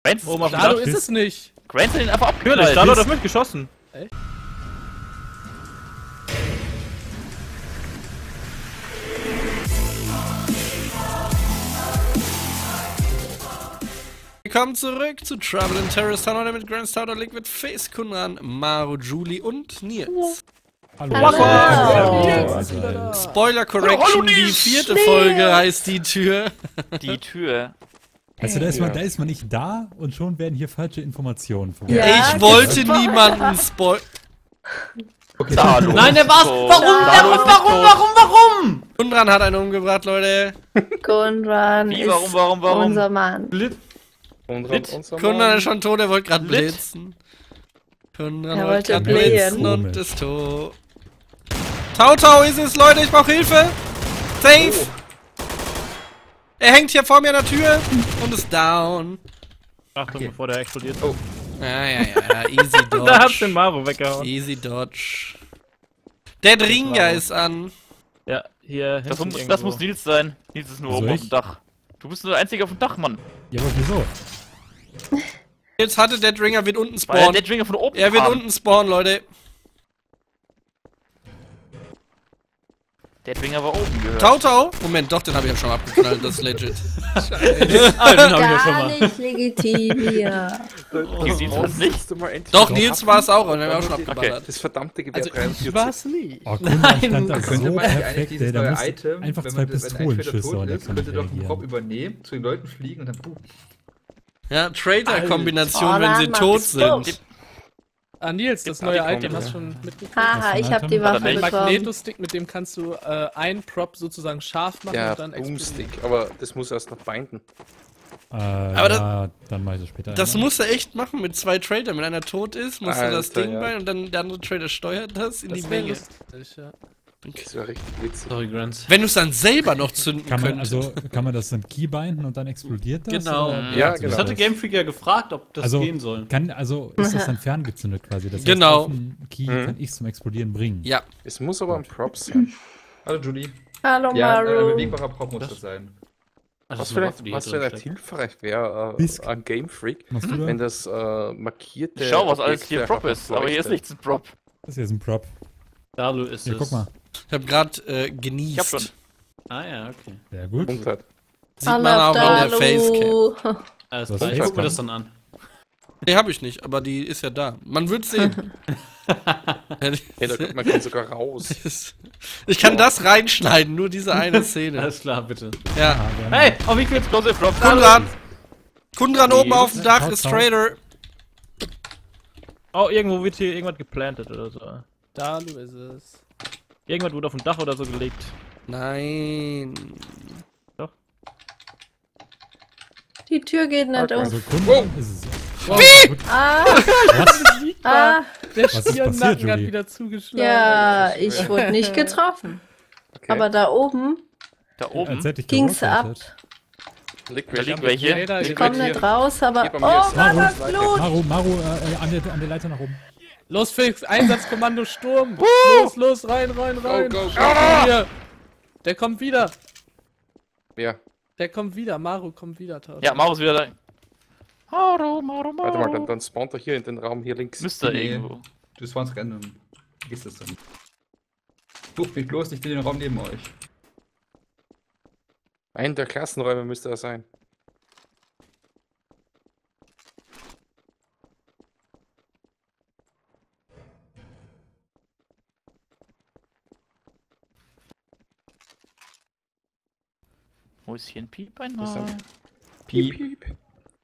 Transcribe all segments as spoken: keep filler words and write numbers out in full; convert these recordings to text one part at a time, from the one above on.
Grant oben auf dem Dado Dach. ist es nicht. Grant hat ihn einfach abgeknallt. Natürlich, Dado hat auf mich geschossen. Echt? Willkommen zurück zu Trouble in Terrorist Town, heute mit Grand Starter, Liquid Face, Kunran, Maru, Julie und Nils. Hallo. Hallo. Hallo. Spoiler Correction, die vierte Folge heißt die Tür. Die Tür. Also da ist, man, da ist man nicht da und schon werden hier falsche Informationen verwendet. Ja, ich wollte niemanden spoilern. Okay. Dado. Nein, der war's. Tot. Warum, Dado warum, ist nicht warum, tot. warum, warum? Kunran hat einen umgebracht, Leute. Kunran Wie, ist warum, warum, warum? unser Mann. Lit. Kunran ist schon tot, er wollte gerade Lit. blitzen. Kunran Er wollte wollte gerade blitzen blähen. und ist tot. Tau Tau ist es, Leute, ich brauche Hilfe. Safe. Er hängt hier vor mir an der Tür und ist down. Achtung, Okay. bevor der explodiert. Oh. Ja, ja, ja, easy dodge. Da hat's den Maru weggehauen. Easy dodge. Der Dringa ist an. Ja, hier Das, hinten muss, das irgendwo. muss Nils sein. Nils ist nur Also oben auf ich? dem Dach. Du bist nur der Einzige auf dem Dach, Mann. Ja, aber wieso? Jetzt hatte der Dringer, wird unten Weil der spawnen. Deadwinger von oben Er wird kam. unten spawnen, Leute. Der Deadwinger war oben gehört. Tau Tau? Moment, doch, den habe ich ja schon mal abgeknallt, das ist legit. Ah, den hab ich ja schon Gar mal. nicht legitim hier. Nils sieht das nicht. Doch, Nils war es auch, und wir haben auch schon abgeballert. Das verdammte Gewehr Also ich dreiundvierzig. war's nie. Oh, Kunran stand da Könnte so man nicht eigentlich perfekt, ey, dieses da neue muss Item, einfach wenn zwei man das- wenn ein Später Pistolenschüsse tot und er ist, kann könnte nicht doch einen Prop reagieren. übernehmen, zu den Leuten fliegen und dann boom. Ja, Traitor-Kombination, Alter. wenn sie Oh, tot Mann, sind. Ah, Nils, das Ja, neue die Item kommen, hast ja. du schon mitbekommen. Haha, ich hab die Warte, Waffe welch bekommen. Magnetostick, mit dem kannst du äh, einen Prop sozusagen scharf machen Ja, und dann explodieren. Boomstick, aber das muss erst noch binden. Äh, Aber das- ja, dann mache ich das später. Das einmal. muss er echt machen mit zwei Trader. Wenn einer tot ist, musst du das Alter, Ding ja. bei und dann der andere Trader steuert das in Das die wär Menge. lustig, ja. Das wäre richtig witzig. Sorry, Grant. Wenn du es dann selber noch zünden Kann man, könntest. also, kann man das dann Key binden und dann explodiert das? Genau. oder? Ja, Also, genau. Das hatte Game Freak ja gefragt, ob das Also, gehen soll. Kann, also ist das dann ferngezündet quasi? Das heißt, Genau. auf den Key Mhm. kann ich zum Explodieren bringen. Ja. Es muss aber ein Prop sein. Hallo Julie. Hallo Ja, ein äh, Maru. bewegbarer Prop muss das sein. Ach, Was das ist eine Waffe, vielleicht, die was hier drin vielleicht steckt. hilfreich wäre Bisk. äh, an Game Freak, Machst du wenn das? das äh, markierte. Schau, was alles Objekt hier einfach Prop ist. noch Aber hier ist leuchtet. nichts ein Prop. Das hier ist ein Prop. Dado ist Hier, es. guck mal. Ich habe gerade äh, genießt. Ich hab schon. Ah ja, okay. Sehr gut. Und hat. Sieht man auch an der Facecam. Alles Was klar, ich ist guck mir das das dann an. Nee, habe ich nicht, aber die ist ja da. Man wird sehen. Hey, da, man kann sogar raus. Ich kann das reinschneiden, nur diese eine Szene. Alles klar, bitte. Ja. Ah, gerne. Hey, auf wie viel Explosive Prop? Kunran! Kunran oben auf dem Dach Tau, ist Tau. Trader. Oh, irgendwo wird hier irgendwas geplantet oder so. Dado ist es. Irgendwas wurde auf dem Dach oder so gelegt. Nein. Die Tür geht nicht Also auf. Kunran ist es. Wow. Gut. Ah, Was? ah, Der Was ist Stirnnacken passiert, hat Julie? wieder zugeschlagen. ja, ich wurde nicht getroffen. Okay. Aber da oben Da oben. Als hätte ich ging's ab. gerotet. Liegt Da welche. liegen welche. Trader Ich geht komm hier. nicht raus, aber. Hier bei Oh mir ist- Gott, Maru, das Blut! Maru, Maru äh, an, der, an der Leiter nach oben. Los, Felix, Einsatzkommando Sturm. Los, los, rein, rein, rein. go, go. Schau hier. Der kommt wieder. Ja, Der kommt wieder. Maru kommt wieder. Tausch. Ja, Maru ist wieder da. Maru, Maru, Maru. warte mal, dann, dann spawnt er hier in den Raum hier links. Müsste er Nee. irgendwo. Du spawnst random. Vergiss das dann. Sucht mich bloß nicht in den Raum neben euch. Ein der Klassenräume müsste er sein. Wo ist hier ein Piep Das einmal? ist Piep, piep.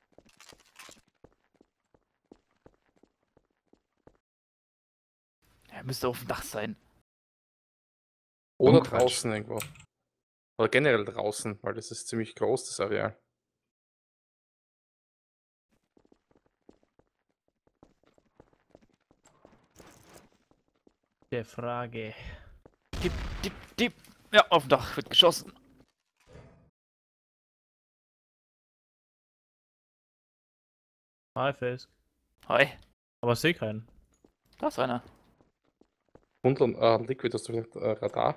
Er müsste auf dem Dach sein. Oder Oh, Quatsch. draußen irgendwo. Oder generell draußen, weil das ist ziemlich groß, das Areal. Der Frage. Dip, dip, dip. Ja, auf dem Dach wird geschossen. Hi, Face. Hi. Aber ich seh keinen. Da ist einer. Und äh, Liquid, hast du vielleicht äh, Radar?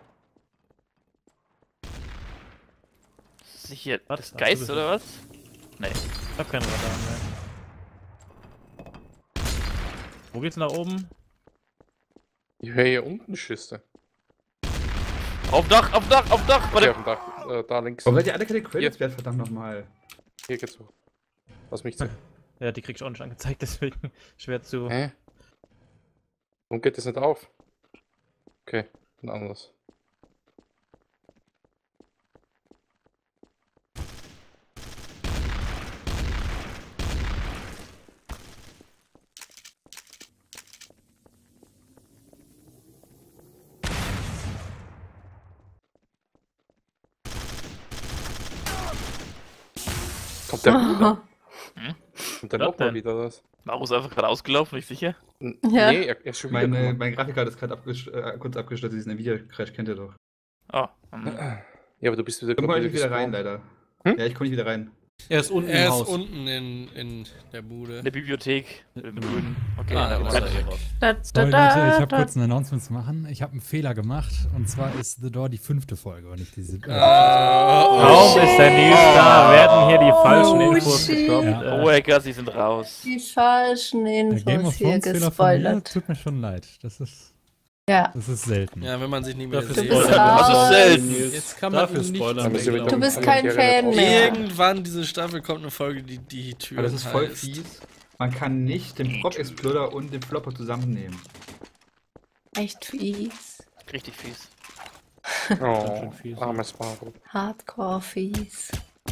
Ist das hier Was? das Ach, Geist du bist oder was? Nee. Ich hab keinen Radar mehr. Wo geht's nach oben? Ich höre hier unten Schüsse. Auf Dach, auf Dach, auf Dach! Okay, Warte. auf dem Dach, äh, da links. Warum seid ihr alle keine Credits wert, verdammt nochmal? Hier geht's hoch. Lass mich zu. Ja, die kriegst du auch nicht angezeigt, deswegen schwer zu. Hä? Warum geht das nicht auf? Okay, ein anderes. Kommt der wieder? Hm? Kommt der Was nochmal denn? wieder das? Marus ist einfach gerade ausgelaufen, nicht sicher? N Ja. Nee, er, er ist schon wieder Meine, gekommen. mein Grafikkarte ist gerade abges äh, kurz abgestürzt, diesen Nvidia-Crash kennt ihr doch. Oh. hm. Ja, aber du bist wieder Ich komme wieder nicht wieder rein, gespawnt. leider. Hm? Ja, ich komme nicht wieder rein. Er ist unten Er im ist Haus. unten in, in der Bude. In der Bibliothek. Im Grünen. Okay, Ah, na, da gut. ist er hier raus. Da, So, da, Leute, da, ich habe da. kurz ein Announcement zu machen. Ich habe einen Fehler gemacht. Und zwar ist The Door die fünfte Folge und nicht die siebte. Kaum ist der Nils da, werden hier die falschen Oh, Infos shit. gestoppt. Ja. Oh, Äh, Ecker, sie sind raus. Die falschen Der Game of Infos hier Thrones Fehler von mir gespoilert. tut mir schon leid. Das ist, Ja. das ist selten. Ja, wenn man sich nie mehr Dafür sieht. bist spoilern. raus. Das ist selten. Jetzt kann man Dafür ihn nicht spoilern. Da müssen wir weglassen. Du mit bist dem kein Kommentare Fan drauf. mehr. Irgendwann diese Staffel kommt eine Folge, die die Tür Aber das ist voll heißt. fies. Man kann nicht den Prop Exploder und den Flopper zusammennehmen. Echt fies. Richtig fies. Oh, fies. armes Sparrow. Hardcore fies.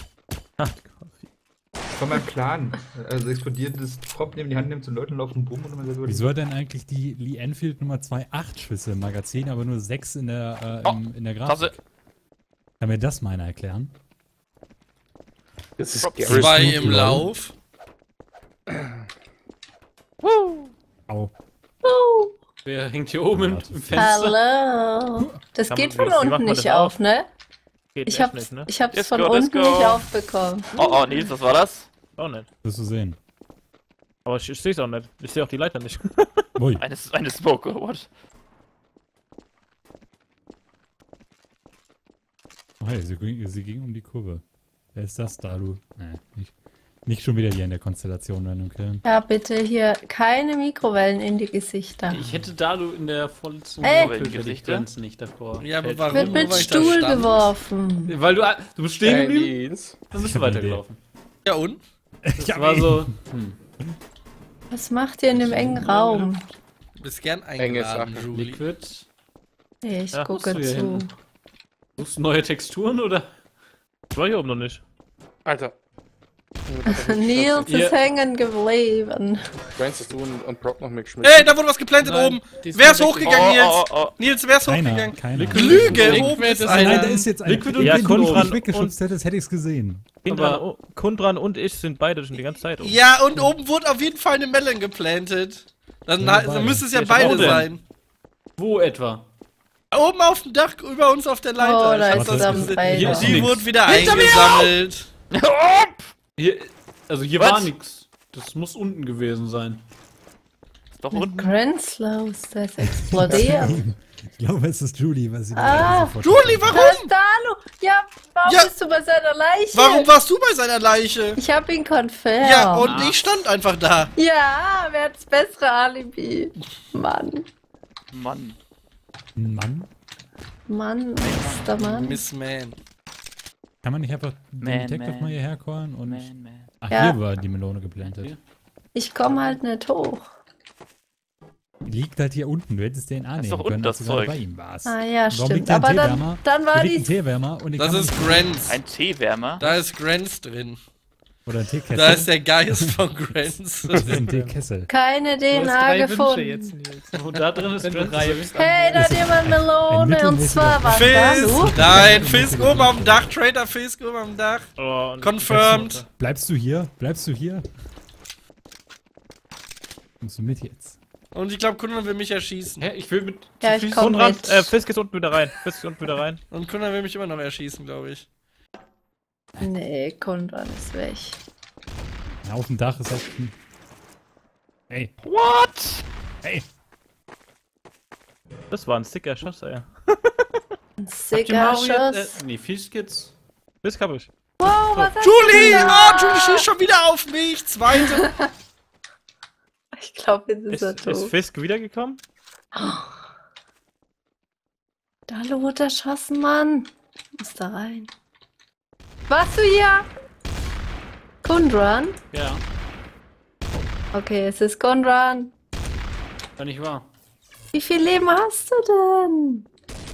Von meinem Plan. Also explodierendes Prop nehmen, die Hand nimmt, zu Leuten laufen, bumm und man selber. Wieso hat denn eigentlich die Lee Enfield Nummer zwei acht Schüsse im Magazin, aber nur sechs in der, äh, im, in der Grafik? Tasse. Kann mir das meiner erklären? Das ist Zwei Gary Zwei Smith, im Leute. Lauf. Au. Uh, Wer hängt hier oben im, im Fenster? hallo. Das Kann geht man- von wie macht unten man nicht das auf, auf? ne? Geht Ich echt hab's, nicht, ne? ich hab's Let's von go, let's unten go. nicht aufbekommen. Oh, oh, Nils, was war das? Auch nicht. Wirst du sehen. Aber ich, ich sehe es auch nicht. Ich sehe auch die Leiter nicht. Ui. Eine, eine Smoke, what? Oh, hey, sie, ging- sie ging um die Kurve. Wer ist das da, du? Nee, nicht, nicht schon wieder hier in der Konstellation Random Killen. Ja, bitte hier keine Mikrowellen in die Gesichter. Ich hätte Dalu in der vollsten Ey. Gesichter nicht davor. Ja, aber Hält- warum? Wird Nur mit weil ich da Stuhl stand? geworfen. Weil du, du bist stehen Hey, geblieben, Nils. dann bist Ich du hab eine weitergelaufen. Ja und? Das war so. Hm. Was macht ihr in dem engen Raum? Du bist gern Enge eingeladen, Sache. Julie. Liquid. Ich Ja, gucke musst du hier zu. hin. Suchst du neue Texturen oder? Ich war hier oben noch nicht. Alter. Nils Ihr- ist hängen geblieben. Grants, hast du und, und Prop noch mitgeschmissen? Ey, da wurde was geplantet Nein, oben. die ist Wer ist weg. hochgegangen, Oh, Nils? oh, oh, oh. Nils, wer ist Keiner, hochgegangen? keiner. Lüge, Liquid oben ist ist Nein, einer. da ist jetzt ein Liquid und Ja, Liquid Wenn du Kundran mich weggeschubst hättest, hätte ich es gesehen. Kundran, Aber- Kundran und ich sind beide schon die ganze Zeit oben. Ja, und oben wurde auf jeden Fall eine Melon geplantet. Dann, Ja, dann beide. müsste es ja Ja, beide wo denn? sein. Wo etwa? Oben auf dem Dach, über uns auf der Leiter. Oh, da Ich hab ist das dann gesehen. beide. Hier ist Die nix. wurde wieder Hinter mir eingesammelt. Hier, also hier Was? war nix. Das muss unten gewesen sein. Ist doch Mit unten. Grenzlos, der ist explodiert. Ich glaube, es ist Julie, weil sie Ah, sofort- Julie, Da warum? ist Dalu. Ja, warum Ja. bist du bei seiner Leiche? Warum warst du bei seiner Leiche? Ich hab ihn confirmed. Ja, und ich stand einfach da. Ja, wer hat das bessere Alibi? Mann. Mann. Ein Mann? Mann, ist der Mann. Miss Man. Kann man nicht einfach den Man, Detective man. mal hierher callen und... Man, man. Ach, Ja. hier war die Melone geplantet. Hier. Ich komme halt nicht hoch. Die liegt halt hier unten, du hättest den annehmen doch können, unten als das du gerade Zeug. bei ihm warst. Ah ja, Warum stimmt. liegt da ein Aber dann, Teewärmer? dann war Hier liegt ein die... Teewärmer und den Das kann man ist nicht- Grants. Ein Teewärmer? Da ist Grants drin. Oder ein Teekessel. Da ist der Geist von Grants. Das ist ein Teekessel. Keine D N A gefunden. Und da drin ist Grant. Hey, da hat jemand Ein Melone und mittelmäßiger zwar was Fisk! Dalu. Nein, Fisk oben auf dem Dach. Trader Fisk oben auf dem Dach. Oh, und- Confirmed. Bleibst du hier? Bleibst du hier? Kommst du mit jetzt? Und ich glaube, Kundan will mich erschießen. Hä, ich will mit. Ja, zu ich viel- komm Kundran, mit. äh, Fisk ist unten wieder rein. Fisk ist unten wieder rein. Und Kundan will mich immer noch erschießen, glaube ich. Nee, Kundran ist weg. Ja, auf dem Dach ist halt... ein- Hey, What? hey! Das war ein sicker Schuss, ey. Ein Habt ihr sicker Mario Schuss. jetzt- Äh, nee, Fisk jetzt. Fisk hab ich. Wow, was hast Julie! du Oh, da? Julie schießt schon wieder auf mich. Zweite. Ich glaube, jetzt ist, Ist, er ist tot. Fisk wiedergekommen? Dalu wurde erschossen, Mann. Muss da rein. Warst du hier? Gundran? Ja, Okay, es ist Gundran. kann nicht wahr. Wie viel Leben hast du denn?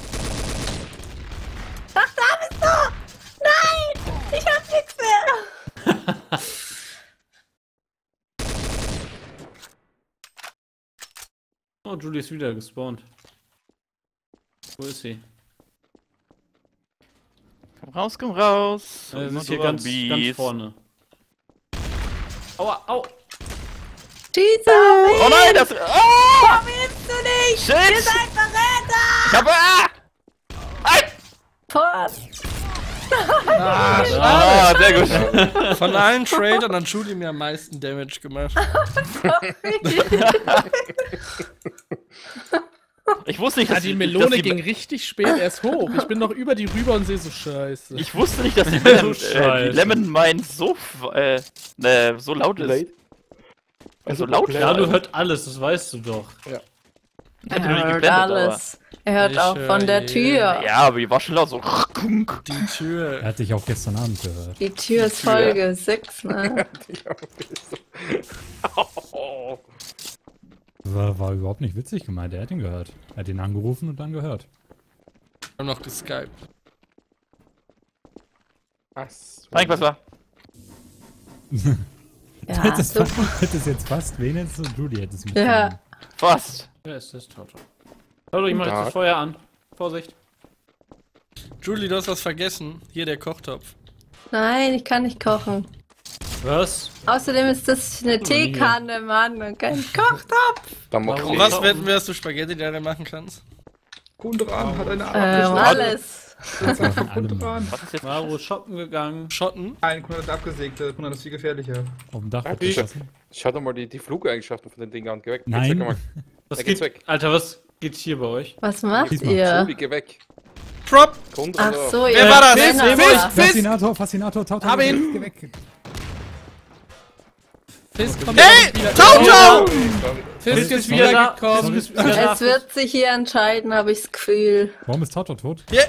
Ach, da bist du! Nein! Ich hab nichts mehr! Oh, Julie ist wieder gespawnt. Wo ist sie? Komm raus, komm raus. Äh, sie Und ist hier du ganz, Zombies. ganz vorne. Aua, au! Schieß auf ihn! Oh nein, das... Oh! Warum hilfst du nicht? Shit! Ihr seid Verräter! Ich habe... Ah! Ein! Fort! Ah, sehr gut. Von allen Tradern hat Julie mir am meisten Damage gemacht. Ich wusste nicht, Ja, dass die dass Melone die- ging richtig spät erst hoch. Ich bin noch über die rüber und sehe so scheiße. Ich wusste nicht, dass die, Lemon, äh, die Scheiße. Lemon Mine so, f- äh, äh, so laut ist. Also laut ja, du hörst alles, das weißt du doch. Er hätte nur nicht hört geblendet, alles. Er hört Ich auch höre von der jeden. Tür. Ja, aber die war schon laut so. Die Tür. Er hat dich auch gestern Abend gehört. Die Tür ist Folge sechs, ne? Oh. War, war überhaupt nicht witzig gemeint, er hat ihn gehört. Er hat ihn angerufen und dann gehört. Wir haben noch geskypt. Was? Frank, was war? Ja, hättest, super. fast, hättest jetzt fast wenigstens Julie hättest mitgenommen. Ja. Fast. Wer ist das, Toto? Toto, ich mach jetzt Tag. das Feuer an. Vorsicht. Julie, du hast was vergessen. Hier der Kochtopf. Nein, ich kann nicht kochen. Was? Außerdem ist das eine Teekanne, Mann, und kein Kochtopf. Dann mal Warum? Und gucken. was wetten wir, dass du Spaghetti da machen kannst? Gundran hat eine Ähm, abgeschlossen. alles. Von allem. Gundran. Was ist jetzt? Maro shoppen gegangen. Schotten? Ein Kunde hat abgesägt, der Kunde ist viel gefährlicher. Auf dem Dach wird Ich- geschossen. Schau doch mal die, die Flugeigenschaften von den Dingern. Geh weg. Geh Nein. weg, mal. Was Da geht's geht, weg. Alter, was geht hier bei euch? Was macht Diesmal. ihr? Julie, geh weg. Prop! Grund Ach oder- so, Wer ihr war das? Männer. Fisk, Fisk, Faszinator, Faszinator, Tau, Tau, Hab geh ihn. weg. Fisk kommt Hey! wieder. Tau, Tau! Fisk ist wieder da. gekommen. Fisk Fisk ist wieder da. Es wird sich hier entscheiden, habe ich das Gefühl. Warum ist Tautor tot? Ja.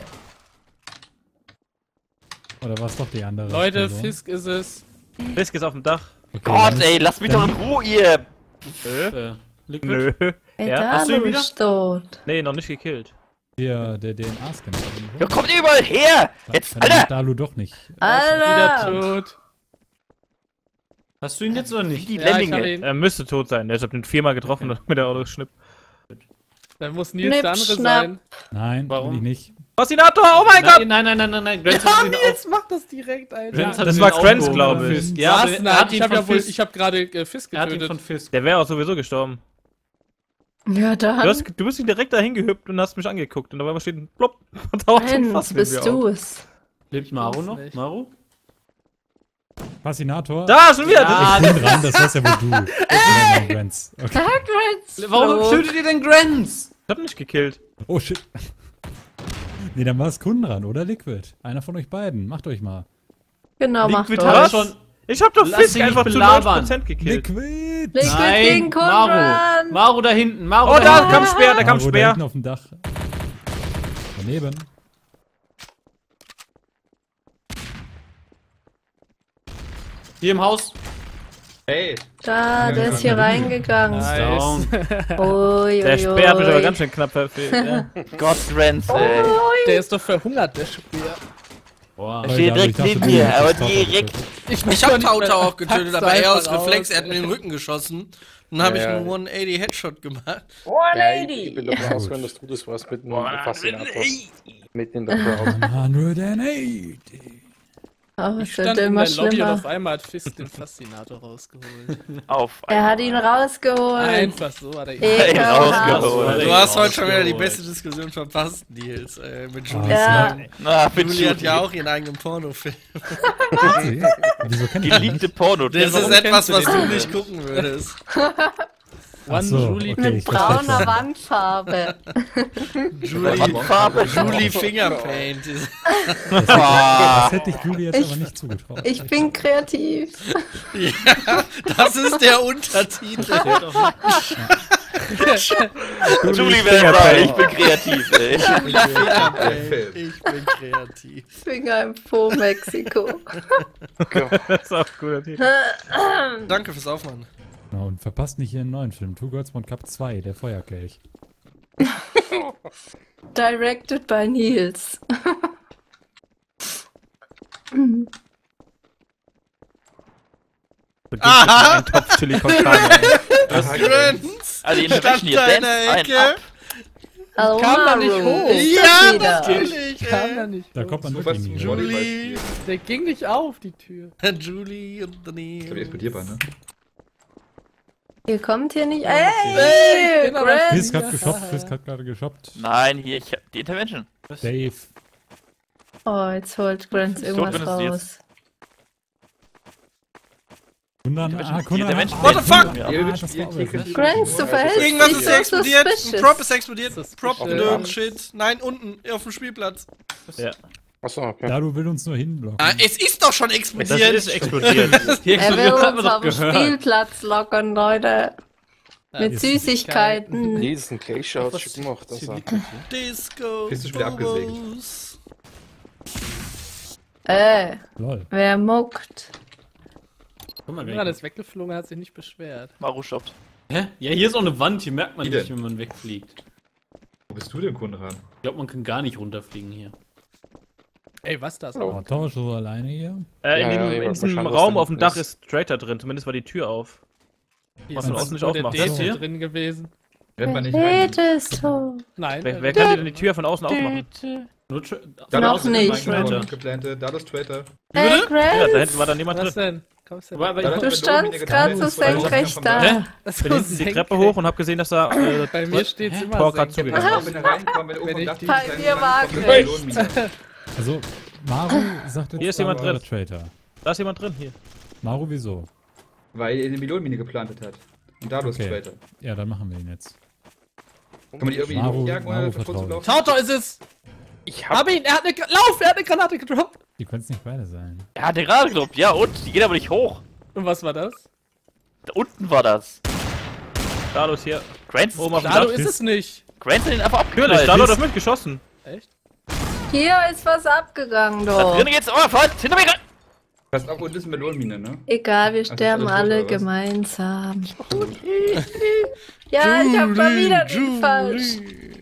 Oder war es doch die andere? Leute, Person? Fisk ist es. Fisk ist auf dem Dach. Okay, Gott, dann ey, ist- lasst mich doch in Ruhe, ihr. Äh, Liquid. Nö. Ey, Ja, da hast du ihn wieder? ist tot. Nee, noch nicht gekillt. Hier, der D N A-Scanner. Ja, kommt überall her. Jetzt, Dann Alter. Dalu doch nicht. Alter! Wieder tot. Hast du ihn jetzt oder nicht? Die Ja, ich hab Lemminge. ihn. Er müsste tot sein. Er hat den viermal getroffen mit der Autoschnipp. Dann muss Nils Schnipp, der andere schnapp. sein. Nein, Warum? will ich nicht. Faszinator, oh mein Gott! Nein, nein, nein, nein, nein. Grenz Ja, hat ihn Nils, mach das direkt, Alter. Grenz hat Das ihn war in den Grenz, Augen glaube gehoben. ich. Fisk. Ja, Ja, aber Was? er Nein, hat ihn ich habe von ja wohl, Fisk- ich habe gerade äh, Fisk Er hat ihn von getötet. Fisk. Der wäre auch sowieso gestorben. Ja, Du, dann. hast, du bist direkt dahin gehüpft und hast mich angeguckt. Und dabei steht ein Plopp und taucht ein Nein, Fass das mit bist mir auf. du es. Lebt Maru noch? nicht. Maru? Faszinator. Da, schon wieder! Ja, Ich bin dran, das war's ja wohl du. Ey! Grenz. Okay. Hagrid! Warum Flo. tötet ihr denn Grenz? Ich hab nicht gekillt. Oh shit. Nee, dann war es Kunden dran, oder Liquid? Einer von euch beiden. Macht euch mal. Genau, mach Liquid doch. hat Was? schon. Ich hab doch Lass Fisk ihn nicht einfach zu belabern. neunzig Prozent gekillt. Liquid! Liquid Nein, gegen Maru. Kundran! Maru da hinten. Maru Oh, da hinten. kam Speer, da kam Maro, da Speer. hinten auf dem Dach. Daneben. Hier im Haus. Hey, Da, der ist hier reingegangen. Down. Ui, Der ui, Speer hat mich aber ui. ganz schön knapp verfehlt. Ja. Gott, Grenz, ey. Der ist doch verhungert, der Speer. Boah. Er steht Dalu, ich direkt dachte, neben du mir, hättest aber Tautor direkt. getötet. Ich hab Tautau auch getötet, aber er aus einfach Reflex, aus. er hat mir in den Rücken geschossen. Dann habe Ja, ich ja. einen hundertachtzig Headshot gemacht. Ja, ich, ich bin davon ausgegangen, dass du das warst mit dem Faszinator. Mitten in der Crowd. hundertachtzig. Oh, Ich es stand wird in immer der Lobby und schlimmer. auf einmal hat Fisk den Faszinator rausgeholt. Auf. Er hat ihn rausgeholt. Einfach so hat er ihn Ekelhaft. rausgeholt. Du hast heute schon wieder die beste Diskussion verpasst, Nils. Äh, mit Julie. Ja. Na, für Julie hat ja Julie. auch ihren eigenen Pornofilm. Wieso kenn ich den nicht? Geliebte Porno. Das Warum ist etwas, kennst du was den du denn? nicht gucken würdest. One so, Julie okay, Mit ich verstehe brauner schon. Wandfarbe. Julie, Farbe. Julie Fingerpaint. Das, das hätte ich Julie jetzt Ich- aber nicht zugetraut. Ich bin kreativ. Ja, das ist der Untertitel. Julie wäre dabei, ich bin kreativ, ey. Fingerpaint. Ich bin kreativ. Finger im Po, Mexiko. Das ist auch ein cooler Titel. Danke fürs Aufmachen. Genau, und verpasst nicht ihren neuen Film. Two Girls One Cup zwei, der Feuerkelch. Directed by Nils. Aha! Ein Topf Chili con Carne. Das Grins Also die stand Intervention hier, da in dance der ein Ecke. ab. Aroma kam da nicht hoch. Rose. Ja, Wieder. natürlich. Kam da ey. nicht. Da hoch. kommt man So wirklich was nie zum rein. Julie. Der ging nicht auf, die Tür. Julie und Ich glaube, Nils. explodierbar, ne? Ihr kommt hier nicht. Ey, Hey, genau, Grant. Chris hat geshoppt, Chris hat gerade geshoppt. Nein, hier, ich hab die Intervention. Was? Dave. Oh, jetzt holt Grant irgendwas drin ist sie raus. Kundan, ah, Kundan. Intervention. What the fuck? Ja. Ihr- Ah, das ihr- war ihr- aber- ihr- Grant, du verhältst Irgendwas dich ist so explodiert. Ein suspicious. Prop ist explodiert. Suspicious. Prop nirgend shit. Nein, unten auf dem Spielplatz. Ja. Achso, okay. Daru will uns nur hinblocken. Ah, es ist doch schon Das explodiert. ist explodiert. Hier Er will explodiert, haben uns wir auf doch dem gehört. Spielplatz lockern, Leute. Mit ist- Süßigkeiten. Nee, das ist ein Clay-Shot schon gemacht. Also. Disco. Bist du schon wieder abgesägt? Bobos. Äh, Lol. wer muckt? Guck mal, Konrad ist weggeflogen, hat sich nicht beschwert. Maru stoppt. Hä? Ja, hier ist auch eine Wand, hier merkt man Wie nicht, denn? wenn man wegfliegt. Wo bist du denn, Konrad? Ich glaube, man kann gar nicht runterfliegen hier. Ey, was das? Oh, Tausch so alleine hier. Äh, in Ja, dem, ja, in diesem wahrscheinlich, Raum was auf dem denn Dach ist Traitor drin, zumindest war die Tür auf. Hier Was ist man außen nicht nur der aufmacht. Date Das hier? drin gewesen. Rennt man nicht rein? Peter ist tot. Nein. Wer, äh, wer kann dir denn die Tür von außen aufmachen? Nur Tra Da Noch ist ein nicht. Traitor. Geplantet. Da ist Traitor. Hey, Ja, da Grant. hinten war da niemand Was drin. denn? Kommst du Aber- aber- Da Du ist standst gerade so senkrecht da. Hä? Ich bin hinten die Treppe hoch und hab gesehen, dass da äh, Bei mir steht's immer Tor grad senkrecht. zugegangen. Wenn er reinkommt, wenn er Wenn oben ich auf dem die- Dach Bei steht, mir dann war kommt eine Grace. Melonenmine. Also, Maru sagt jetzt, Hier ist jemand Daru drin. war Traitor. Da ist jemand drin, hier. Maru, wieso? Weil er eine Melonenmine geplantet hat. Und dadurch Okay. Traitor. Ja, dann machen wir ihn jetzt. Kann man die irgendwie Maru- jagen Maru oder vertraut. davon zu laufen? Tautor ist es! Ich Hab hab. ihn! Er hat eine Gra Lauf! Er hat eine Granate gedroppt! Die können es nicht beide sein. Ja, der gerade geglaubt. Ja, und? Die geht aber nicht hoch. Und was war das? Da unten war das. Dalos hier. Grant, Oben auf dem Dado Dach. ist es nicht! Grant hat ihn einfach Natürlich, abgeknallt. Dalo hat auf mich geschossen. Echt? Hier ist was abgegangen, Da doch. drinnen geht's. Oh, Freund, hinter mir gerade. Pass auf, und das ist eine Melonenmine, ne? Egal, wir ist sterben alles gut, alle oder was? gemeinsam. Ja, ich hab mal wieder den falsch.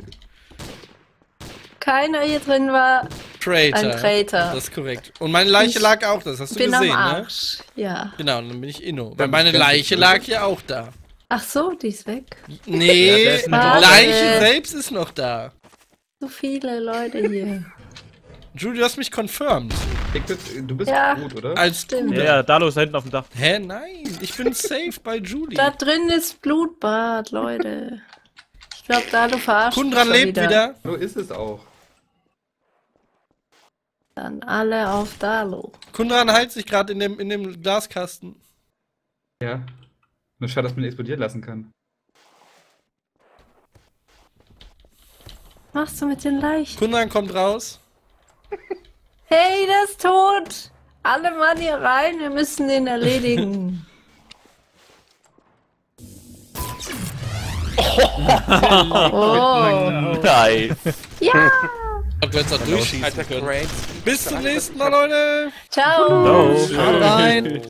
Keiner hier drin war Traitor. ein Traitor. Das ist korrekt. Und meine Leiche Ich lag auch, das hast du Bin am gesehen, ne? Arsch. Ja. Genau, und dann bin ich Inno. Weil Dann meine bist du Leiche ganz lag ja auch da. Ach so, die ist weg. Nee, Ja, der ist die nicht Leiche tot. selbst ist noch da. So viele Leute hier. Julie, du hast mich confirmed. Du bist Ja. gut, oder? Als Stimmt. Bruder. Ja, ja, Dalo ist da hinten auf dem Dach. Hä, nein. Ich bin safe bei Julie. Da drin ist Blutbad, Leute. Ich glaube, da du verarschst mich Kundran schon lebt wieder. So ist es auch. Dann alle auf Dalo. Kundran heilt sich gerade in dem, in dem Glaskasten. Ja. Nur schade, dass man ihn explodieren lassen kann. Was machst du mit den Leichen? Kundran kommt raus. Hey, der ist tot! Alle Mann hier rein, wir müssen den erledigen. Oh. Nice. Ja! Ich hab jetzt auch durchschießen können. Bis zum nächsten Mal, Leute. Ciao! No. Rein!